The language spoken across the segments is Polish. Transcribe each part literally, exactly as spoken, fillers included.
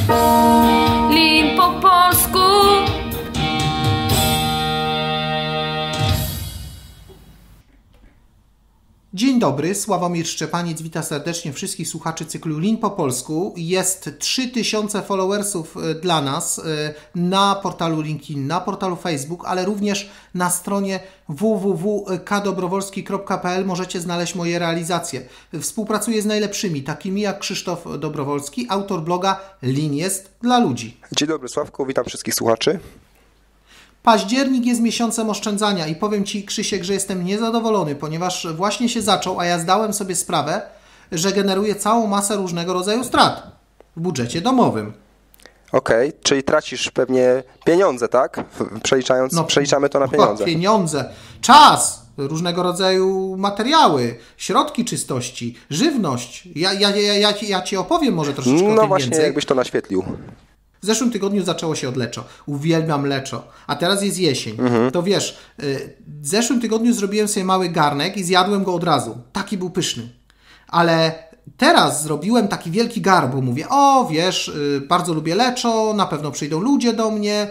Lin po polsku. Dzień dobry, Sławomir Szczepaniec, witam serdecznie wszystkich słuchaczy cyklu Lin po polsku. Jest trzy tysiące followersów dla nas na portalu LinkedIn, na portalu Facebook, ale również na stronie w w w kropka k dobrowolski kropka p l możecie znaleźć moje realizacje. Współpracuję z najlepszymi, takimi jak Krzysztof Dobrowolski, autor bloga Lin jest dla ludzi. Dzień dobry Sławku, witam wszystkich słuchaczy. Październik jest miesiącem oszczędzania i powiem Ci, Krzysiek, że jestem niezadowolony, ponieważ właśnie się zaczął, a ja zdałem sobie sprawę, że generuje całą masę różnego rodzaju strat w budżecie domowym. Okej, okay, czyli tracisz pewnie pieniądze, tak? Przeliczając, no, przeliczamy to na pieniądze. O, pieniądze, czas, różnego rodzaju materiały, środki czystości, żywność. Ja, ja, ja, ja, ja Ci opowiem może troszeczkę no o tym właśnie, więcej. jakbyś to naświetlił. W zeszłym tygodniu zaczęło się od leczo. Uwielbiam leczo. A teraz jest jesień. Mhm. To wiesz, w zeszłym tygodniu zrobiłem sobie mały garnek i zjadłem go od razu. Taki był pyszny. Ale teraz zrobiłem taki wielki gar, bo mówię, o wiesz, bardzo lubię leczo, na pewno przyjdą ludzie do mnie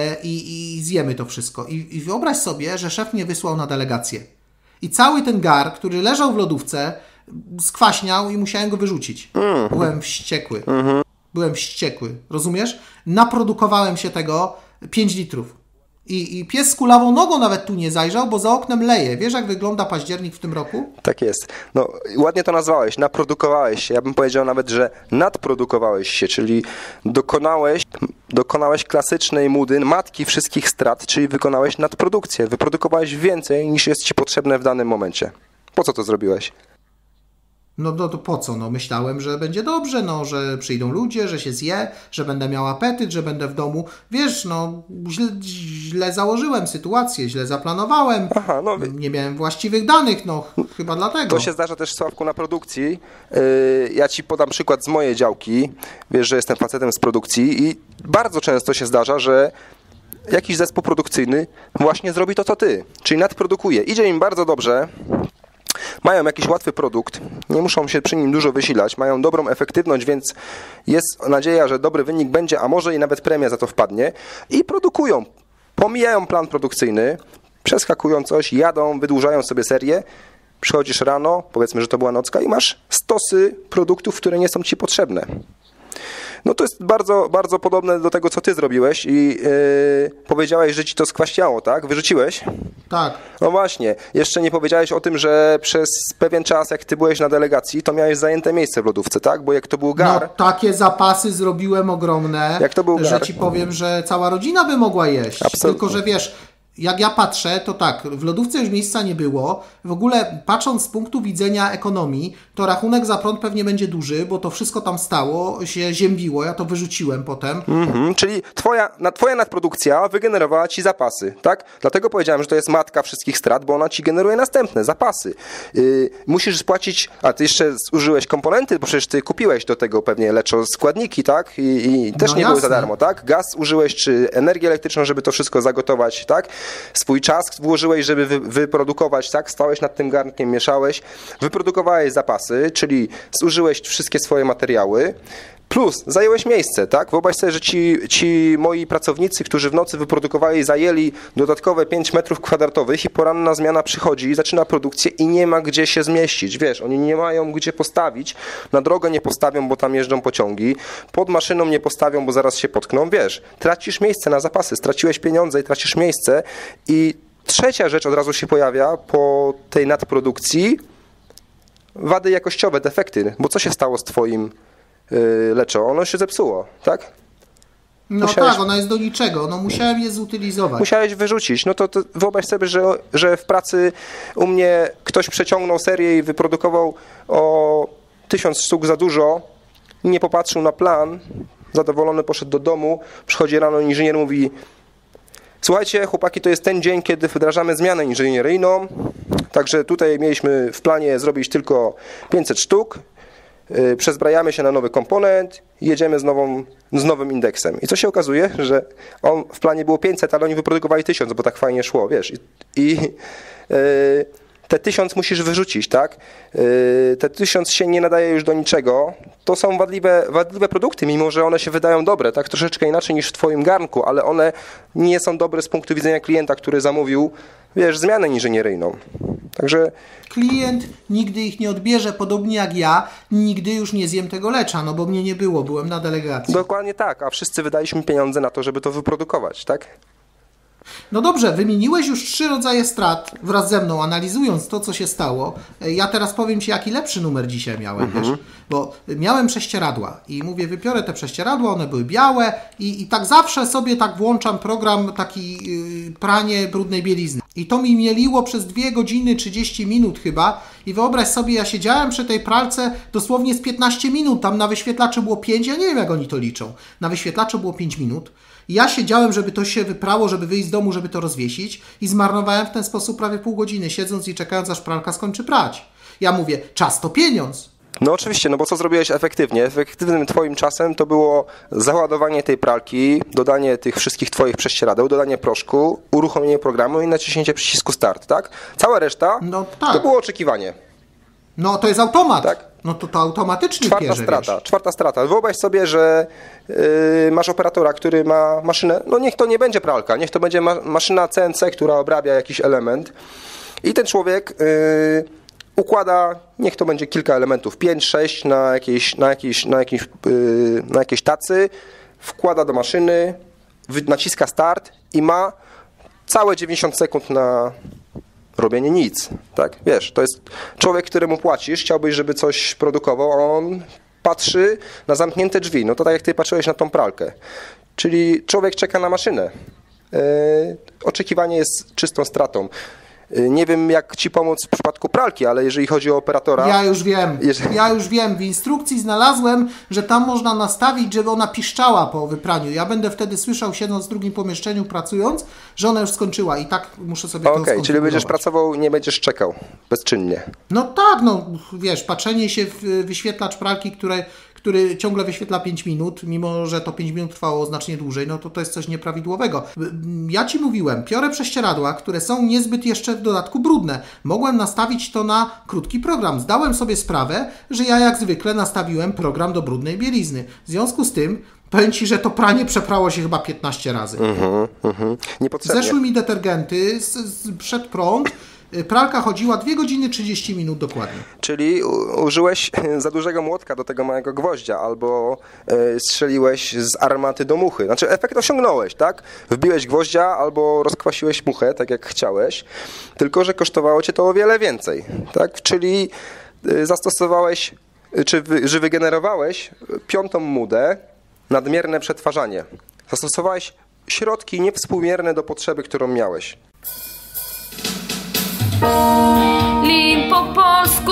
i, i zjemy to wszystko. I, I wyobraź sobie, że szef mnie wysłał na delegację. I cały ten gar, który leżał w lodówce, skwaśniał i musiałem go wyrzucić. Mhm. Byłem wściekły. Mhm. Byłem wściekły, rozumiesz? Naprodukowałem się tego pięć litrów. I, I pies z kulawą nogą nawet tu nie zajrzał, bo za oknem leje. Wiesz, jak wygląda październik w tym roku? Tak jest. No, ładnie to nazwałeś, naprodukowałeś się. Ja bym powiedział nawet, że nadprodukowałeś się, czyli dokonałeś, dokonałeś klasycznej mudy, matki wszystkich strat, czyli wykonałeś nadprodukcję. Wyprodukowałeś więcej, niż jest Ci potrzebne w danym momencie. Po co to zrobiłeś? No, no to po co? No myślałem, że będzie dobrze, no, że przyjdą ludzie, że się zje, że będę miał apetyt, że będę w domu. Wiesz, no źle, źle założyłem sytuację, źle zaplanowałem. Aha, no, nie miałem właściwych danych, no chyba dlatego. To się zdarza też, Sławku, na produkcji. Yy, ja Ci podam przykład z mojej działki. Wiesz, że jestem facetem z produkcji i bardzo często się zdarza, że jakiś zespół produkcyjny właśnie zrobi to, co Ty. Czyli nadprodukuje. Idzie im bardzo dobrze. Mają jakiś łatwy produkt, nie muszą się przy nim dużo wysilać, mają dobrą efektywność, więc jest nadzieja, że dobry wynik będzie, a może i nawet premia za to wpadnie i produkują, pomijają plan produkcyjny, przeskakują coś, jadą, wydłużają sobie serię, przychodzisz rano, powiedzmy, że to była nocka i masz stosy produktów, które nie są Ci potrzebne. No to jest bardzo, bardzo podobne do tego, co Ty zrobiłeś i yy, powiedziałeś, że Ci to skwaściało, tak? Wyrzuciłeś? Tak. No właśnie. Jeszcze nie powiedziałeś o tym, że przez pewien czas, jak Ty byłeś na delegacji, to miałeś zajęte miejsce w lodówce, tak? Bo jak to był gar... No takie zapasy zrobiłem ogromne, jak to był że gar? Ci powiem, że cała rodzina by mogła jeść. Absolutnie. Tylko, że wiesz... Jak ja patrzę, to tak, w lodówce już miejsca nie było. W ogóle patrząc z punktu widzenia ekonomii, to rachunek za prąd pewnie będzie duży, bo to wszystko tam stało, się ziębiło, ja to wyrzuciłem potem. Mm-hmm, czyli twoja, na, twoja nadprodukcja wygenerowała Ci zapasy, tak? Dlatego powiedziałem, że to jest matka wszystkich strat, bo ona Ci generuje następne zapasy. Yy, musisz spłacić, a Ty jeszcze zużyłeś komponenty, bo przecież Ty kupiłeś do tego pewnie leczo składniki, tak? I, i też no nie jasne. były za darmo, tak? Gaz użyłeś, czy energię elektryczną, żeby to wszystko zagotować, tak? Swój czas włożyłeś, żeby wy, wyprodukować, tak? Stałeś nad tym garnkiem, mieszałeś, wyprodukowałeś zapasy, czyli zużyłeś wszystkie swoje materiały, plus zajęłeś miejsce, tak? Wyobraź sobie, że ci, ci moi pracownicy, którzy w nocy wyprodukowali, zajęli dodatkowe pięć metrów kwadratowych i poranna zmiana przychodzi, zaczyna produkcję i nie ma gdzie się zmieścić, wiesz, oni nie mają gdzie postawić, na drogę nie postawią, bo tam jeżdżą pociągi, pod maszyną nie postawią, bo zaraz się potkną, wiesz, tracisz miejsce na zapasy, straciłeś pieniądze i tracisz miejsce i trzecia rzecz od razu się pojawia po tej nadprodukcji, wady jakościowe, defekty, bo co się stało z twoim leczo? Ono się zepsuło, tak? No musiałeś... tak, ona jest do niczego, no musiałem je zutylizować. Musiałeś wyrzucić, no to, to wyobraź sobie, że, że w pracy u mnie ktoś przeciągnął serię i wyprodukował o tysiąc sztuk za dużo, nie popatrzył na plan, zadowolony poszedł do domu, przychodzi rano inżynier, mówi: słuchajcie, chłopaki, to jest ten dzień, kiedy wdrażamy zmianę inżynieryjną, także tutaj mieliśmy w planie zrobić tylko pięćset sztuk, przezbrajamy się na nowy komponent i jedziemy z, nową, z nowym indeksem. I co się okazuje, że on w planie było pięćset, ale oni wyprodukowali tysiąc, bo tak fajnie szło, wiesz. I, i yy, te tysiąc musisz wyrzucić, tak? Yy, te tysiąc się nie nadaje już do niczego. To są wadliwe, wadliwe produkty, mimo że one się wydają dobre, tak? Troszeczkę inaczej niż w twoim garnku, ale one nie są dobre z punktu widzenia klienta, który zamówił, wiesz, zmianę inżynieryjną. Także... Klient nigdy ich nie odbierze, podobnie jak ja, nigdy już nie zjem tego lecza, no bo mnie nie było, byłem na delegacji. Dokładnie tak, a wszyscy wydaliśmy pieniądze na to, żeby to wyprodukować, tak? No dobrze, wymieniłeś już trzy rodzaje strat wraz ze mną, analizując to, co się stało. Ja teraz powiem Ci, jaki lepszy numer dzisiaj miałem, mhm. wiesz, bo miałem prześcieradła i mówię, wypiorę te prześcieradła, one były białe i, i tak zawsze sobie tak włączam program taki yy, pranie brudnej bielizny. I to mi mieliło przez dwie godziny trzydzieści minut chyba i wyobraź sobie, ja siedziałem przy tej pralce dosłownie z piętnaście minut, tam na wyświetlaczu było pięć, ja nie wiem jak oni to liczą, na wyświetlaczu było pięć minut. Ja siedziałem, żeby to się wyprało, żeby wyjść z domu, żeby to rozwiesić i zmarnowałem w ten sposób prawie pół godziny, siedząc i czekając, aż pralka skończy prać. Ja mówię, czas to pieniądz. No oczywiście, no bo co zrobiłeś efektywnie? Efektywnym twoim czasem to było załadowanie tej pralki, dodanie tych wszystkich twoich prześcieradeł, dodanie proszku, uruchomienie programu i naciśnięcie przycisku start, tak? Cała reszta no, tak. to było oczekiwanie. No to jest automat. Tak? No to to automatycznie Czwarta pierze, strata, wiesz. czwarta strata. Wyobraź sobie, że yy, masz operatora, który ma maszynę, no niech to nie będzie pralka, niech to będzie ma- maszyna C N C, która obrabia jakiś element i ten człowiek yy, układa, niech to będzie kilka elementów, pięć, sześć na jakiejś, na jakiejś, na jakiejś, yy, na jakiejś tacy, wkłada do maszyny, wy- naciska start i ma całe dziewięćdziesiąt sekund na robienie nic, tak? Wiesz, to jest człowiek, któremu płacisz, chciałbyś, żeby coś produkował, a on patrzy na zamknięte drzwi. No to tak jak ty patrzyłeś na tą pralkę. Czyli człowiek czeka na maszynę. Yy, oczekiwanie jest czystą stratą. Yy, nie wiem, jak ci pomóc w przypadku pralki, ale jeżeli chodzi o operatora... Ja już wiem, jeżeli... ja już wiem. W instrukcji znalazłem, że tam można nastawić, żeby ona piszczała po wypraniu. Ja będę wtedy słyszał, siedząc w drugim pomieszczeniu, pracując, że ona już skończyła i tak muszę sobie to Okej, skonfigurować. czyli będziesz pracował, nie będziesz czekał bezczynnie. No tak, no wiesz, patrzenie się w wyświetlacz pralki, które, który ciągle wyświetla pięć minut, mimo że to pięć minut trwało znacznie dłużej, no to to jest coś nieprawidłowego. Ja Ci mówiłem, piorę prześcieradła, które są niezbyt jeszcze w dodatku brudne. Mogłem nastawić to na krótki program. Zdałem sobie sprawę, że ja jak zwykle nastawiłem program do brudnej bielizny. W związku z tym powiem Ci, że to pranie przeprało się chyba piętnaście razy. Mhm, mhm. Niepotrzebnie. Zeszły mi detergenty z, z przed prąd. Pralka chodziła dwie godziny trzydzieści minut dokładnie. Czyli u- użyłeś za dużego młotka do tego małego gwoździa, albo y, strzeliłeś z armaty do muchy. Znaczy efekt osiągnąłeś, tak? Wbiłeś gwoździa albo rozkwasiłeś muchę, tak jak chciałeś, tylko że kosztowało cię to o wiele więcej, tak? Czyli y, zastosowałeś, y, czy wy, że wygenerowałeś piątą mudę, nadmierne przetwarzanie. Zastosowałeś środki niewspółmierne do potrzeby, którą miałeś. Lin po polsku.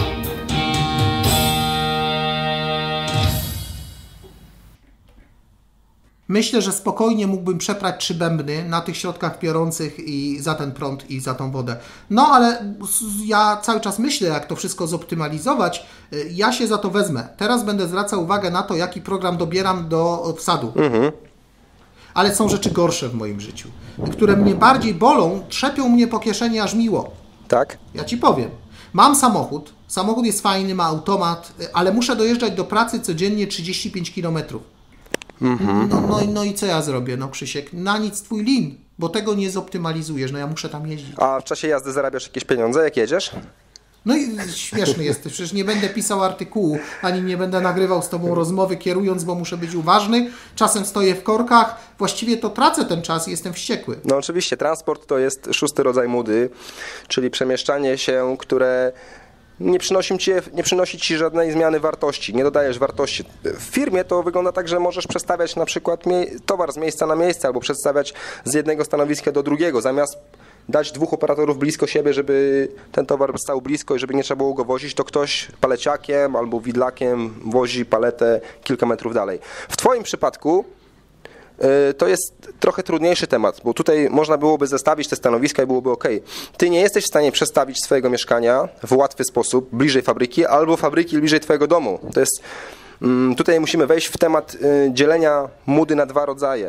Myślę, że spokojnie mógłbym przeprać trzy bębny na tych środkach piorących i za ten prąd i za tą wodę. No ale ja cały czas myślę, jak to wszystko zoptymalizować. Ja się za to wezmę. Teraz będę zwracał uwagę na to, jaki program dobieram do wsadu. Mhm. Ale są rzeczy gorsze w moim życiu, które mnie bardziej bolą, trzepią mnie po kieszeni aż miło. Tak? Ja Ci powiem. Mam samochód, samochód jest fajny, ma automat, ale muszę dojeżdżać do pracy codziennie trzydzieści pięć kilometrów. Mm-hmm. No, no, no i co ja zrobię, no Krzysiek? Na nic Twój lin, bo tego nie zoptymalizujesz, no ja muszę tam jeździć. A w czasie jazdy zarabiasz jakieś pieniądze, jak jedziesz? No i śmieszny jesteś, przecież nie będę pisał artykułu, ani nie będę nagrywał z Tobą rozmowy kierując, bo muszę być uważny. Czasem stoję w korkach, właściwie to tracę ten czas i jestem wściekły. No oczywiście, transport to jest szósty rodzaj mudy, czyli przemieszczanie się, które nie przynosi ci, nie przynosi ci żadnej zmiany wartości, nie dodajesz wartości. W firmie to wygląda tak, że możesz przestawiać na przykład towar z miejsca na miejsce albo przestawiać z jednego stanowiska do drugiego, zamiast dać dwóch operatorów blisko siebie, żeby ten towar stał blisko i żeby nie trzeba było go wozić, to ktoś paleciakiem albo widlakiem wozi paletę kilka metrów dalej. W Twoim przypadku yy, to jest trochę trudniejszy temat, bo tutaj można byłoby zestawić te stanowiska i byłoby ok. Ty nie jesteś w stanie przestawić swojego mieszkania w łatwy sposób bliżej fabryki albo fabryki bliżej Twojego domu. To jest, yy, tutaj musimy wejść w temat yy, dzielenia mudy na dwa rodzaje.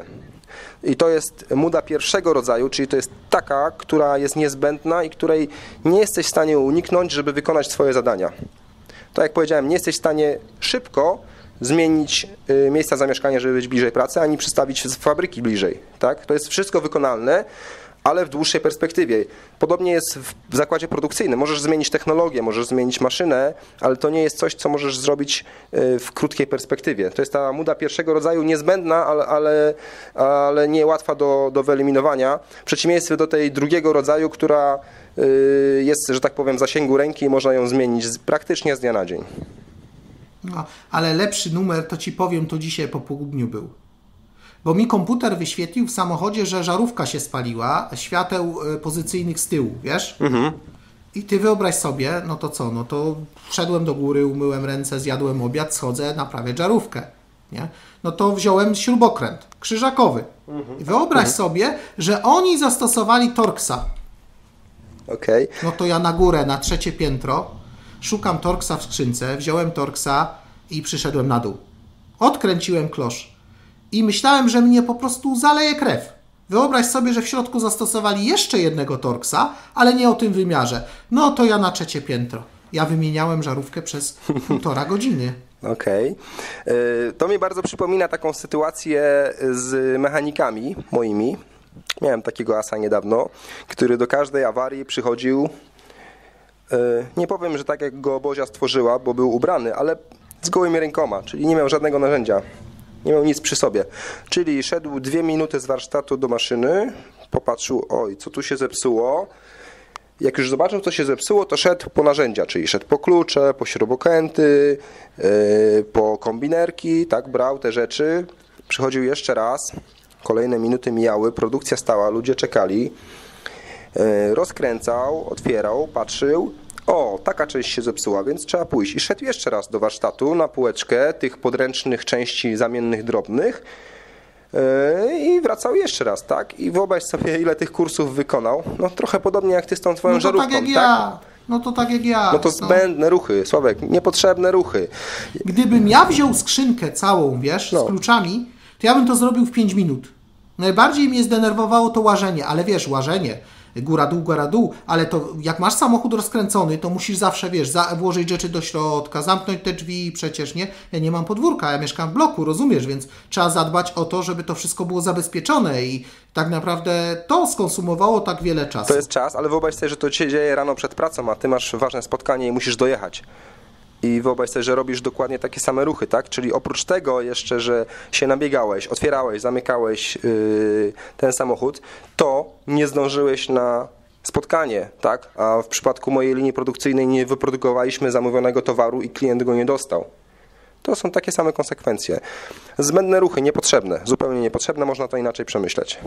I to jest muda pierwszego rodzaju, czyli to jest taka, która jest niezbędna i której nie jesteś w stanie uniknąć, żeby wykonać swoje zadania. Tak jak powiedziałem, nie jesteś w stanie szybko zmienić y, miejsca zamieszkania, żeby być bliżej pracy, ani przestawić fabryki bliżej. Tak? To jest wszystko wykonalne, ale w dłuższej perspektywie. Podobnie jest w zakładzie produkcyjnym. Możesz zmienić technologię, możesz zmienić maszynę, ale to nie jest coś, co możesz zrobić w krótkiej perspektywie. To jest ta muda pierwszego rodzaju, niezbędna, ale, ale, ale nie łatwa do, do wyeliminowania. W przeciwieństwie do tej drugiego rodzaju, która jest, że tak powiem, w zasięgu ręki i można ją zmienić praktycznie z dnia na dzień. No, ale lepszy numer, to ci powiem, to dzisiaj po południu był. Bo mi komputer wyświetlił w samochodzie, że żarówka się spaliła, świateł pozycyjnych z tyłu, wiesz? Mhm. I ty wyobraź sobie, no to co, no to wszedłem do góry, umyłem ręce, zjadłem obiad, schodzę, naprawię żarówkę, nie? No to wziąłem śrubokręt krzyżakowy. Mhm. I wyobraź mhm. sobie, że oni zastosowali Torxa. Okej. Okay. No to ja na górę, na trzecie piętro, szukam Torxa w skrzynce, wziąłem Torxa i przyszedłem na dół. Odkręciłem klosz. I myślałem, że mnie po prostu zaleje krew. Wyobraź sobie, że w środku zastosowali jeszcze jednego Torxa, ale nie o tym wymiarze. No to ja na trzecie piętro. Ja wymieniałem żarówkę przez półtora godziny. Okej. Okay. To mi bardzo przypomina taką sytuację z mechanikami moimi. Miałem takiego asa niedawno, który do każdej awarii przychodził, nie powiem, że tak jak go Bozia stworzyła, bo był ubrany, ale z gołymi rękoma, czyli nie miał żadnego narzędzia. Nie miał nic przy sobie. Czyli szedł dwie minuty z warsztatu do maszyny, popatrzył, oj, co tu się zepsuło. Jak już zobaczył, co się zepsuło, to szedł po narzędzia, czyli szedł po klucze, po śrubokręty, yy, po kombinerki, tak, brał te rzeczy. Przychodził jeszcze raz, kolejne minuty mijały, produkcja stała, ludzie czekali. Yy, rozkręcał, otwierał, patrzył. O, taka część się zepsuła, więc trzeba pójść. I szedł jeszcze raz do warsztatu na półeczkę tych podręcznych części zamiennych drobnych yy, i wracał jeszcze raz, tak? I wyobraź sobie, ile tych kursów wykonał. No trochę podobnie jak ty z tą twoją no to żarówką, tak? Jak tak? ja. No to tak jak ja. No to zbędne no. ruchy, Sławek, niepotrzebne ruchy. Gdybym ja wziął skrzynkę całą, wiesz, no. z kluczami, to ja bym to zrobił w pięć minut. Najbardziej mnie zdenerwowało to łażenie, ale wiesz, łażenie, góra-dół, góra-dół, ale to jak masz samochód rozkręcony, to musisz zawsze, wiesz, za, włożyć rzeczy do środka, zamknąć te drzwi, przecież nie. Ja nie mam podwórka, ja mieszkam w bloku, rozumiesz, więc trzeba zadbać o to, żeby to wszystko było zabezpieczone i tak naprawdę to skonsumowało tak wiele czasu. To jest czas, ale wyobraź sobie, że to się dzieje rano przed pracą, a ty masz ważne spotkanie i musisz dojechać. I wyobraź sobie, że robisz dokładnie takie same ruchy, tak? Czyli oprócz tego jeszcze, że się nabiegałeś, otwierałeś, zamykałeś yy, ten samochód, to nie zdążyłeś na spotkanie, tak? A w przypadku mojej linii produkcyjnej nie wyprodukowaliśmy zamówionego towaru i klient go nie dostał. To są takie same konsekwencje. Zbędne ruchy, niepotrzebne, zupełnie niepotrzebne, można to inaczej przemyśleć.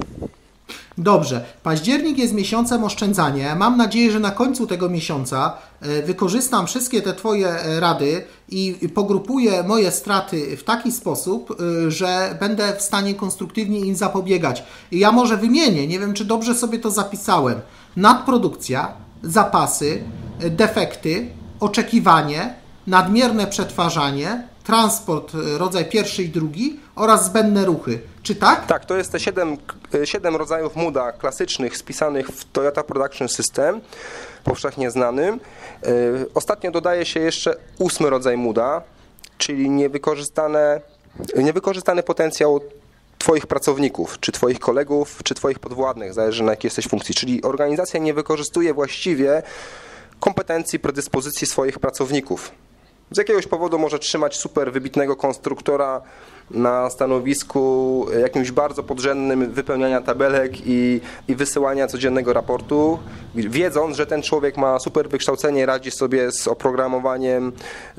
Dobrze, październik jest miesiącem oszczędzania. Mam nadzieję, że na końcu tego miesiąca wykorzystam wszystkie te Twoje rady i pogrupuję moje straty w taki sposób, że będę w stanie konstruktywnie im zapobiegać. I ja może wymienię, nie wiem czy dobrze sobie to zapisałem, nadprodukcja, zapasy, defekty, oczekiwanie, nadmierne przetwarzanie, transport rodzaj pierwszy i drugi oraz zbędne ruchy. Czy tak? Tak, to jest te siedem, siedem rodzajów muda klasycznych spisanych w Toyota Production System, powszechnie znanym. Ostatnio dodaje się jeszcze ósmy rodzaj muda, czyli niewykorzystane, niewykorzystany potencjał Twoich pracowników, czy Twoich kolegów, czy Twoich podwładnych, zależy na jakiej jesteś funkcji. Czyli organizacja nie wykorzystuje właściwie kompetencji, predyspozycji swoich pracowników. Z jakiegoś powodu może trzymać super wybitnego konstruktora na stanowisku jakimś bardzo podrzędnym wypełniania tabelek i, i wysyłania codziennego raportu, wiedząc, że ten człowiek ma super wykształcenie, radzi sobie z oprogramowaniem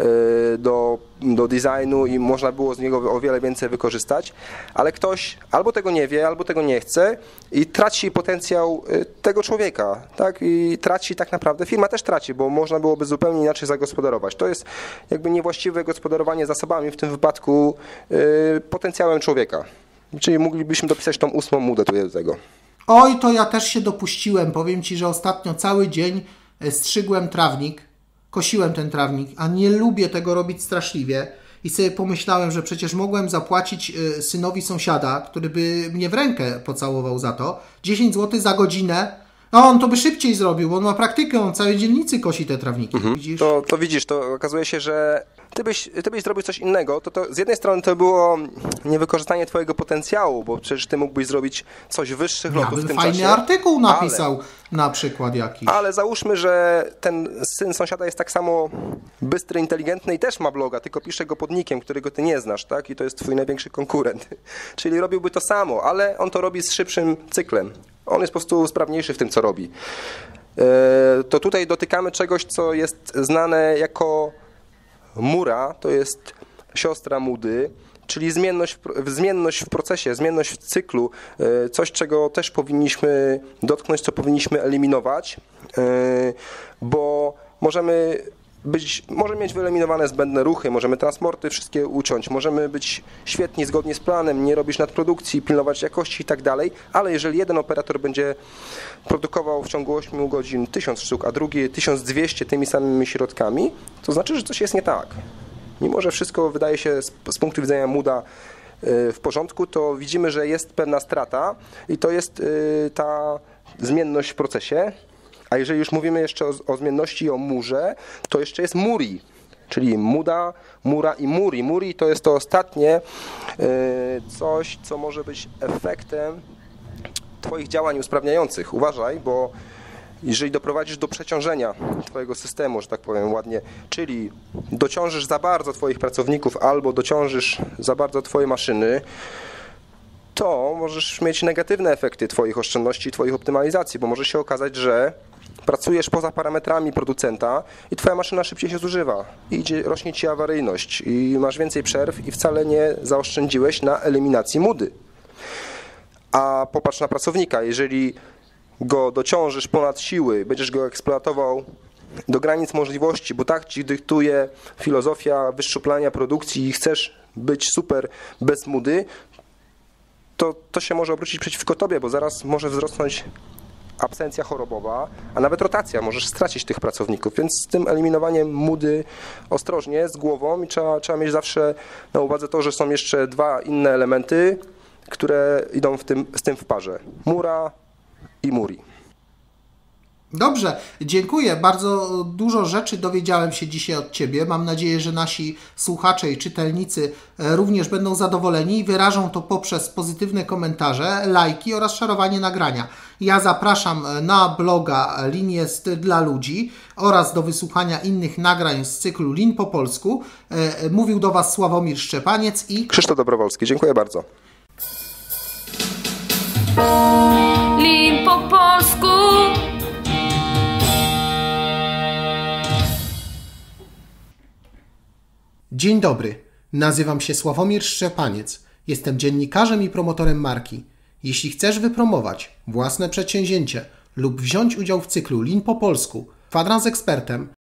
do, do designu i można było z niego o wiele więcej wykorzystać, ale ktoś albo tego nie wie, albo tego nie chce i traci potencjał tego człowieka, tak? I traci tak naprawdę, firma też traci, bo można byłoby zupełnie inaczej zagospodarować. To jest jakby niewłaściwe gospodarowanie zasobami, w tym wypadku potencjałem człowieka. Czyli moglibyśmy dopisać tą ósmą mudę tutaj do tego. Oj, to ja też się dopuściłem. Powiem Ci, że ostatnio cały dzień strzygłem trawnik, kosiłem ten trawnik, a nie lubię tego robić straszliwie. i sobie pomyślałem, że przecież mogłem zapłacić synowi sąsiada, który by mnie w rękę pocałował za to, dziesięć złotych za godzinę. No on to by szybciej zrobił, bo on ma praktykę, on całej dzielnicy kosi te trawniki. Mhm. Widzisz? To, to widzisz, to okazuje się, że ty byś, ty byś zrobił coś innego, to, to z jednej strony to było niewykorzystanie twojego potencjału, bo przecież ty mógłbyś zrobić coś wyższych lotów ja w tym fajny czasie. artykuł napisał ale, na przykład jakiś. Ale załóżmy, że ten syn sąsiada jest tak samo bystry, inteligentny i też ma bloga, tylko pisze go pod nickiem, którego ty nie znasz, tak? I to jest twój największy konkurent. Czyli robiłby to samo, ale on to robi z szybszym cyklem. On jest po prostu sprawniejszy w tym, co robi. To tutaj dotykamy czegoś, co jest znane jako mura, to jest siostra mudy, czyli zmienność, zmienność w procesie, zmienność w cyklu, coś, czego też powinniśmy dotknąć, co powinniśmy eliminować, bo możemy być, możemy mieć wyeliminowane zbędne ruchy, możemy transporty wszystkie uciąć, możemy być świetni, zgodnie z planem, nie robić nadprodukcji, pilnować jakości i tak dalej, ale jeżeli jeden operator będzie produkował w ciągu ośmiu godzin tysiąc sztuk, a drugi tysiąc dwieście tymi samymi środkami, to znaczy, że coś jest nie tak. Mimo że wszystko wydaje się z, z punktu widzenia muda w porządku, to widzimy, że jest pewna strata i to jest ta zmienność w procesie. A jeżeli już mówimy jeszcze o, o zmienności i o murze, to jeszcze jest muri, czyli muda, mura i muri. Muri to jest to ostatnie coś, co może być efektem twoich działań usprawniających. Uważaj, bo jeżeli doprowadzisz do przeciążenia twojego systemu, że tak powiem ładnie, czyli dociążysz za bardzo twoich pracowników albo dociążysz za bardzo twoje maszyny, to możesz mieć negatywne efekty twoich oszczędności, twoich optymalizacji, bo może się okazać, że pracujesz poza parametrami producenta i twoja maszyna szybciej się zużywa. I idzie, rośnie ci awaryjność i masz więcej przerw i wcale nie zaoszczędziłeś na eliminacji mudy. A popatrz na pracownika, jeżeli go dociążysz ponad siły, będziesz go eksploatował do granic możliwości, bo tak ci dyktuje filozofia wyszczuplania produkcji i chcesz być super bez mudy, to, to się może obrócić przeciwko tobie, bo zaraz może wzrosnąć absencja chorobowa, a nawet rotacja, możesz stracić tych pracowników, więc z tym eliminowaniem mudy ostrożnie, z głową i trzeba, trzeba mieć zawsze na uwadze to, że są jeszcze dwa inne elementy, które idą w tym, z tym w parze. Mura i muri. Dobrze, dziękuję. Bardzo dużo rzeczy dowiedziałem się dzisiaj od Ciebie. Mam nadzieję, że nasi słuchacze i czytelnicy również będą zadowoleni i wyrażą to poprzez pozytywne komentarze, lajki oraz szerowanie nagrania. Ja zapraszam na bloga Lean jest dla ludzi oraz do wysłuchania innych nagrań z cyklu Lean po polsku. Mówił do Was Sławomir Szczepaniec i Krzysztof Dobrowolski. Dziękuję bardzo. Lean po polsku. Dzień dobry, nazywam się Sławomir Szczepaniec. Jestem dziennikarzem i promotorem marki. Jeśli chcesz wypromować własne przedsięwzięcie lub wziąć udział w cyklu Lean po polsku, kwadrans z ekspertem,